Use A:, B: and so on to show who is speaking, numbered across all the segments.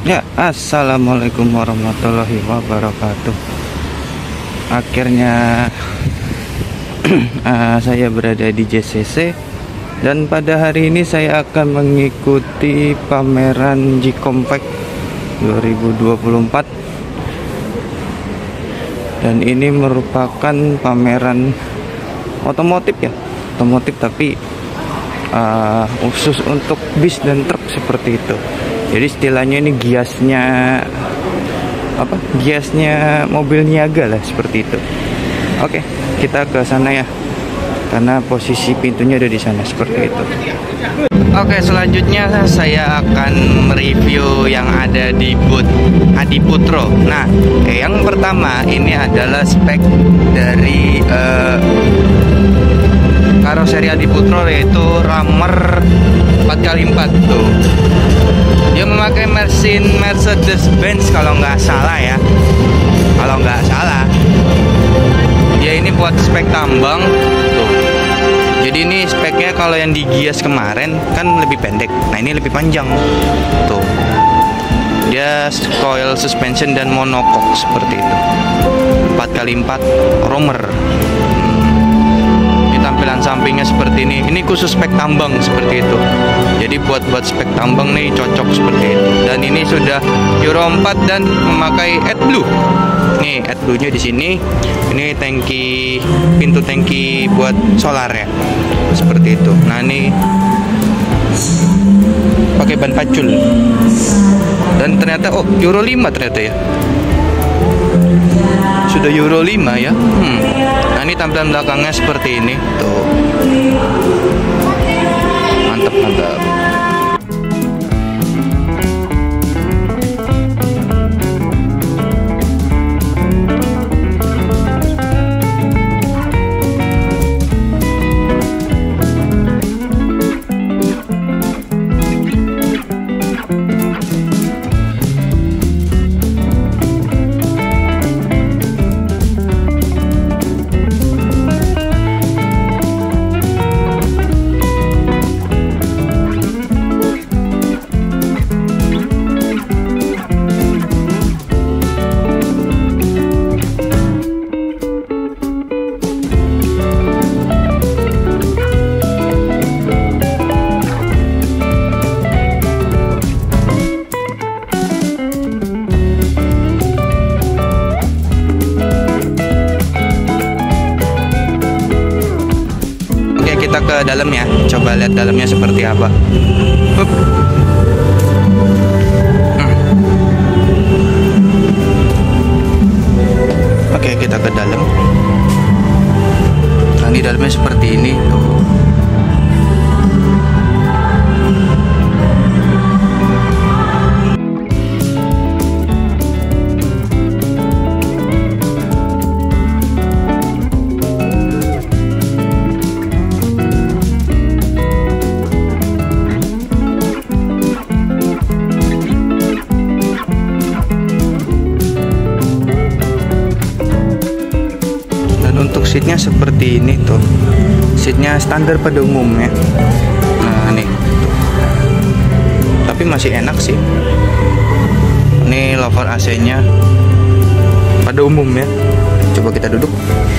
A: Ya, assalamualaikum warahmatullahi wabarakatuh. Akhirnya saya berada di JCC, dan pada hari ini saya akan mengikuti pameran G-Compact 2024. Dan ini merupakan pameran otomotif ya, otomotif tapi khusus untuk bis dan truk seperti itu. Jadi istilahnya ini giasnya giasnya mobil niaga lah, seperti itu. Oke, kita ke sana ya, karena posisi pintunya ada di sana seperti itu. Oke, selanjutnya saya akan mereview yang ada di booth Adiputro. Nah, yang pertama ini adalah spek dari karoseri Adiputro, yaitu Rammer 4x4 tuh. Dia memakai mesin Mercedes-Benz kalau nggak salah ya. Kalau nggak salah, dia ini buat spek tambang tuh. Jadi ini speknya kalau yang di Gias kemarin kan lebih pendek. Nah, ini lebih panjang tuh. Dia coil suspension dan monocoque seperti itu. 4x4 Romer. Tampilan sampingnya seperti ini. Ini khusus spek tambang seperti itu. Jadi buat spek tambang nih cocok seperti itu. Dan ini sudah Euro 4 dan memakai AdBlue. Nih AdBlue-nya di sini. Ini tangki, pintu tangki buat solar ya. Seperti itu. Nah, ini pakai ban pacul. Dan ternyata Euro 5 ternyata ya. Sudah Euro 5 ya. Nah, ini tampilan belakangnya seperti ini tuh. Mantap. Kita ke dalamnya, coba lihat dalamnya seperti apa. Oke, kita ke dalam. Nah, di dalamnya seperti ini tuh. Seatnya seperti ini tuh. Seatnya standar pada umumnya. Nah, nih tuh. Tapi masih enak sih. Ini lover AC-nya pada umumnya. Coba kita duduk.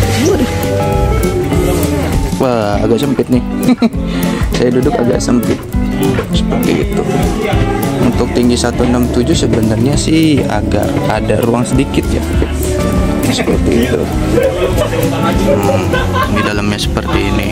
A: Wah, agak sempit nih. Saya duduk agak sempit. Seperti itu. Untuk tinggi 167 sebenarnya sih agak ada ruang sedikit ya. Seperti itu. Di dalamnya seperti ini.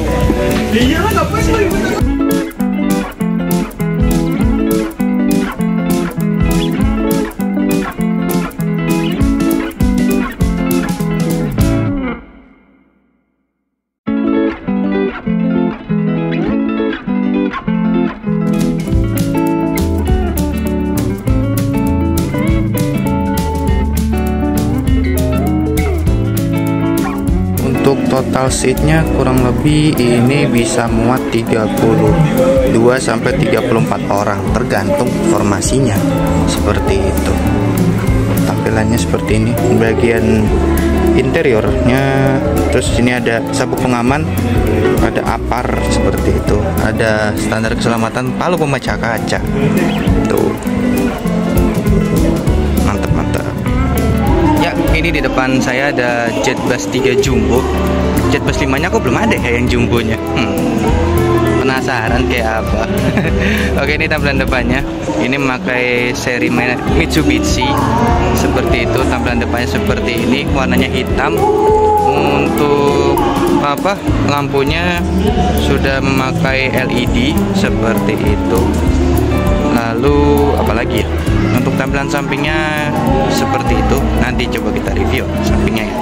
A: Untuk total seatnya kurang lebih ini bisa muat 32 sampai 34 orang, tergantung formasinya. Seperti itu. Tampilannya seperti ini. Bagian interiornya, terus sini ada sabuk pengaman, ada apar seperti itu, ada standar keselamatan palu pemecah kaca tuh. ini di depan saya ada Jetbus 3 Jumbo. Jetbus 5-nya kok belum ada ya yang jumbonya. Penasaran kayak apa. Oke, ini tampilan depannya. Ini memakai seri Mitsubishi. Seperti itu, tampilan depannya seperti ini, warnanya hitam. Untuk lampunya sudah memakai LED seperti itu. Lalu apalagi ya, untuk tampilan sampingnya seperti itu. Nanti coba kita review sampingnya ya.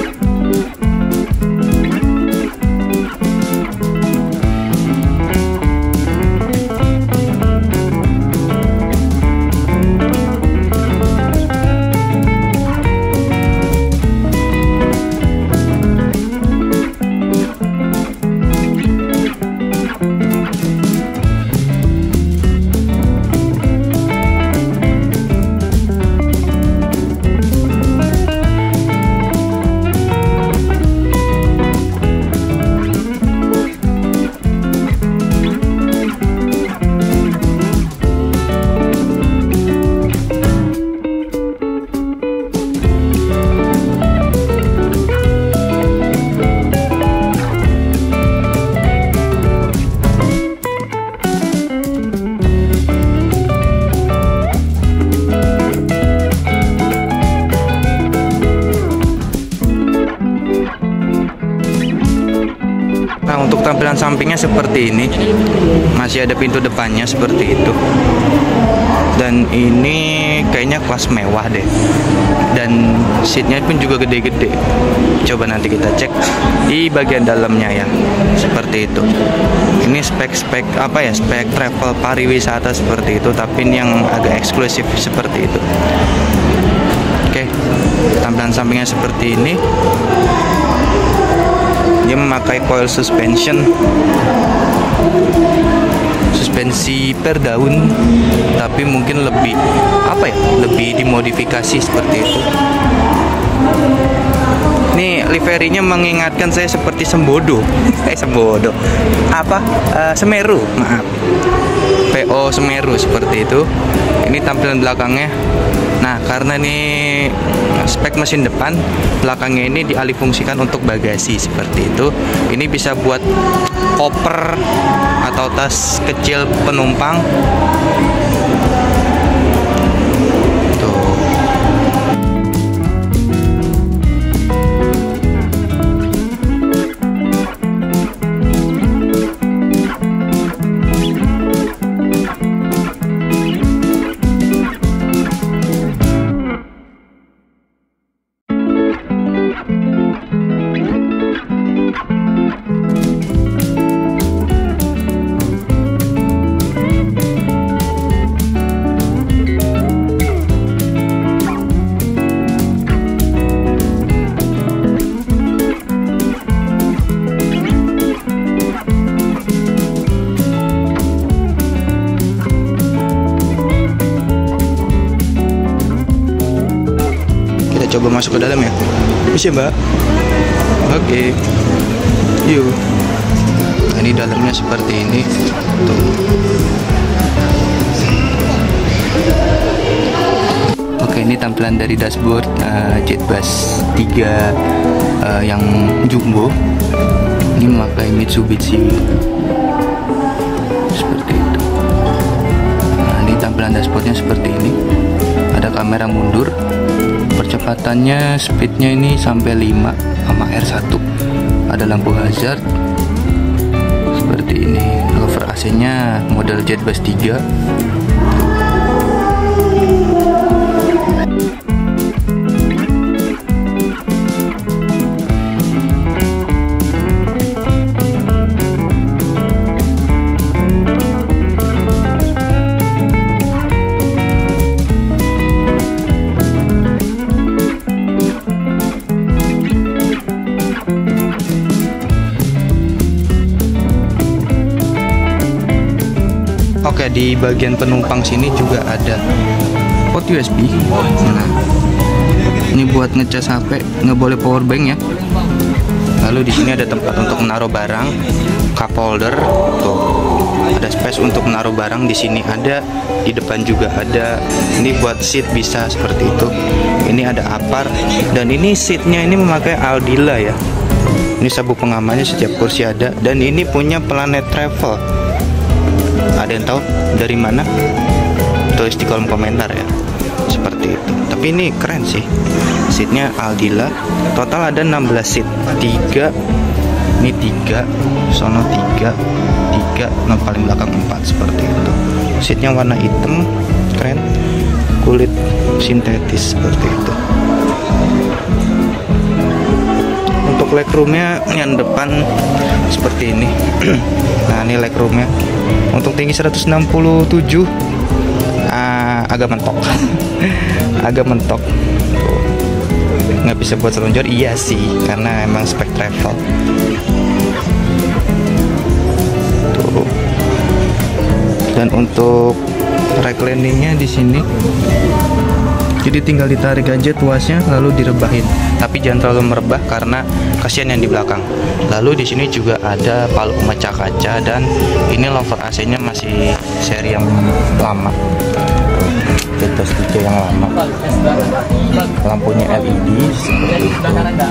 A: Nah, untuk tampilan sampingnya seperti ini. Masih ada pintu depannya seperti itu. Dan ini kayaknya kelas mewah deh. Dan seatnya pun juga gede-gede. Coba nanti kita cek di bagian dalamnya ya. Seperti itu. Ini spek-spek spek travel pariwisata seperti itu, tapi ini yang agak eksklusif seperti itu. Oke, tampilan sampingnya seperti ini. Dia memakai coil suspension, suspensi per daun, tapi mungkin lebih lebih dimodifikasi seperti itu. Ini liverinya mengingatkan saya seperti Sembodo. Semeru, maaf. PO Semeru seperti itu. Ini tampilan belakangnya. Nah, karena ini spek mesin depan, belakangnya ini dialihfungsikan untuk bagasi seperti itu. Ini bisa buat koper atau tas kecil penumpang. Coba masuk ke dalam ya. Bisa, Mbak? Oke. Yuk. Nah, ini dalamnya seperti ini. Tuh. Oke, ini tampilan dari dashboard Jetbus 3 yang jumbo. Ini memakai Mitsubishi. Seperti itu. Nah, ini tampilan dashboardnya seperti ini. Ada kamera mundur. Percepatannya, speednya ini sampai 5 sama R1. Ada lampu hazard seperti ini. Cover AC-nya model Jetbus 3. Oke, di bagian penumpang sini juga ada port USB. Nah, ini buat ngecas HP, nggak boleh power bank ya. Lalu di sini ada tempat untuk menaruh barang, cup holder, tuh. Ada space untuk menaruh barang di sini ada, di depan juga ada. Ini buat seat bisa seperti itu. Ini ada Apar, dan ini seatnya ini memakai Aldila ya. Ini sabuk pengamannya setiap kursi ada, dan ini punya Planet Travel. Ada yang tahu dari mana? Tulis di kolom komentar ya. Seperti itu. Tapi ini keren sih. Seatnya Aldila. Total ada 16 seat. 3. Ini 3. Sono 3. 3. Nah, paling belakang 4 seperti itu. Seatnya warna hitam, keren. Kulit sintetis seperti itu. Untuk legroomnya yang depan seperti ini. Nah, ini legroomnya. Untuk tinggi 167, agak mentok. Agak mentok. Nggak bisa buat seluncur, iya sih, karena emang spek travel. Tuh. Dan untuk recliningnya di sini, jadi tinggal ditarik aja tuasnya lalu direbahin. Tapi jangan terlalu merebah karena kasihan yang di belakang. Lalu di sini juga ada palu pemecah kaca, dan ini lover AC-nya masih seri yang lama. Itu stiker yang lama. Lampunya LED seperti itu.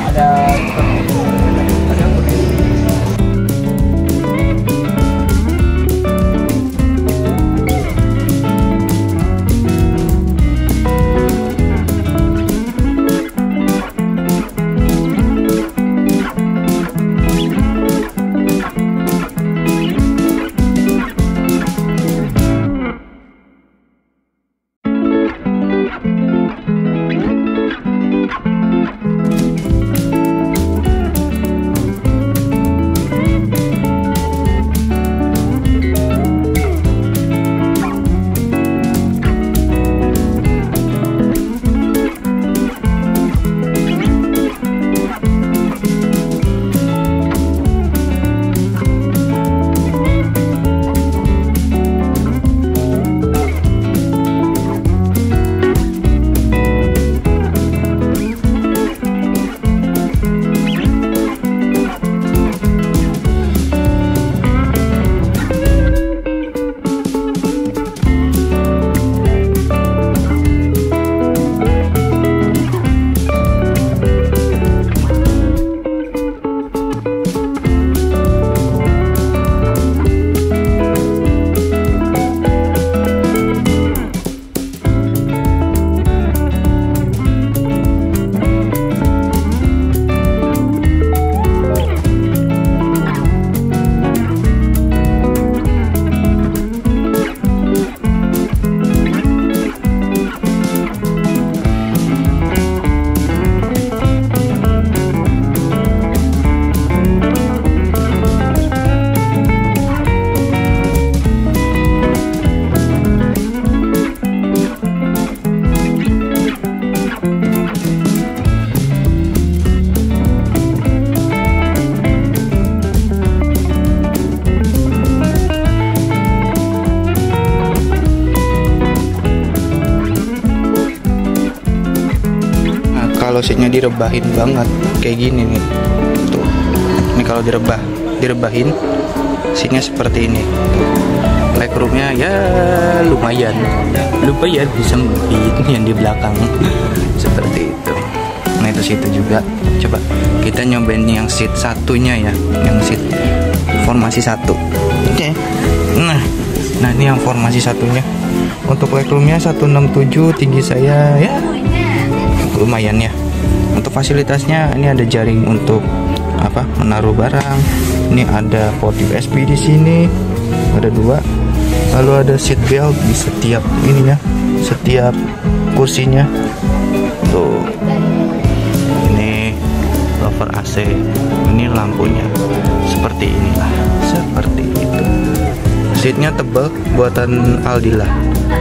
A: Kalau seatnya direbahin banget kayak gini nih, tuh. Ini kalau direbahin seatnya seperti ini. Legroomnya ya lumayan disempit yang di belakang seperti itu. Nah, itu situ juga. Coba kita nyobain yang seat satunya ya, yang seat formasi 1. Oke. Nah ini yang formasi satunya. Untuk legroomnya 167, tinggi saya ya lumayan ya. Untuk fasilitasnya ini ada jaring untuk apa, menaruh barang. Ini ada port USB di sini, ada 2. Lalu ada seat belt di setiap ininya, setiap kursinya. Tuh. Ini lover AC. Ini lampunya seperti inilah, seperti itu. Seatnya tebal, buatan Aldila.